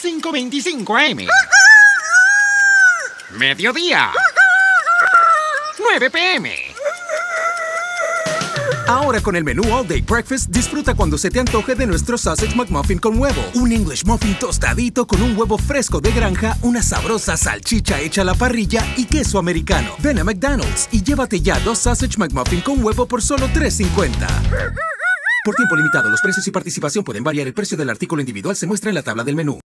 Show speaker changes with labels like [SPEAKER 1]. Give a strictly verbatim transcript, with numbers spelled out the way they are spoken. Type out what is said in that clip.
[SPEAKER 1] cinco veinticinco a eme. Mediodía. nueve pe eme.
[SPEAKER 2] Ahora con el menú All Day Breakfast, disfruta cuando se te antoje de nuestro Sausage McMuffin con huevo. Un English Muffin tostadito con un huevo fresco de granja, una sabrosa salchicha hecha a la parrilla y queso americano. Ven a McDonald's y llévate ya dos Sausage McMuffin con huevo por solo tres cincuenta. Por tiempo limitado, los precios y participación pueden variar. El precio del artículo individual se muestra en la tabla del menú.